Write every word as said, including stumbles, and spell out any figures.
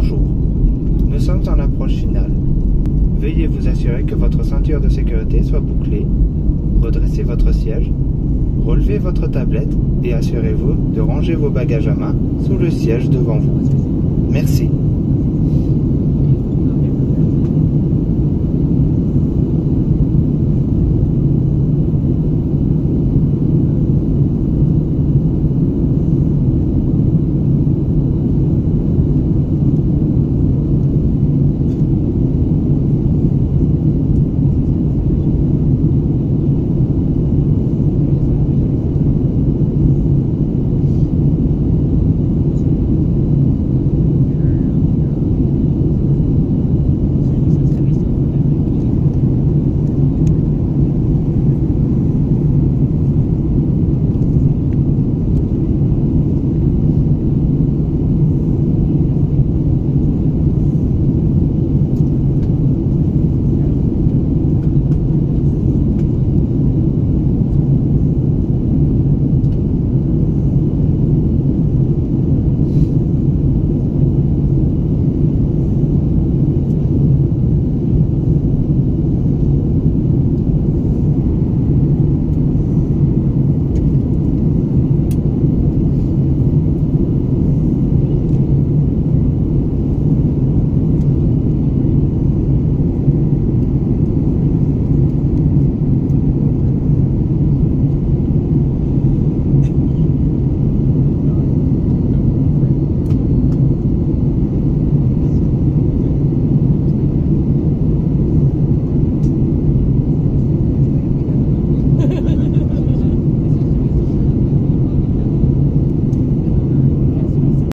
Bonjour, nous sommes en approche finale. Veuillez vous assurer que votre ceinture de sécurité soit bouclée, redressez votre siège, relevez votre tablette et assurez-vous de ranger vos bagages à main sous le siège devant vous. Merci.